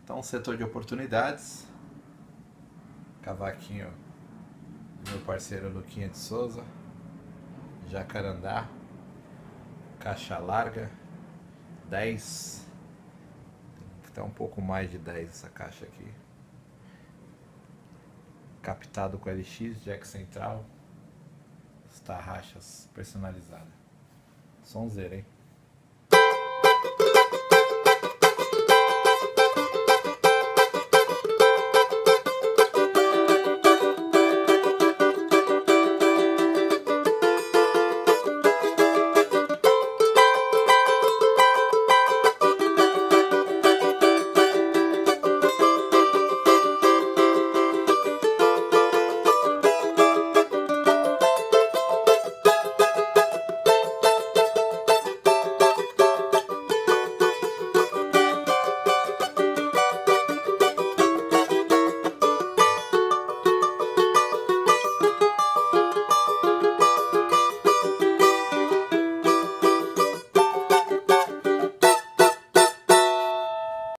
Então, setor de oportunidades, cavaquinho do meu parceiro Luquinha de Souza, jacarandá, caixa larga, 10, até um pouco mais de 10 essa caixa aqui, captado com LX, jack central, tarraxas personalizadas, sonzeira, hein?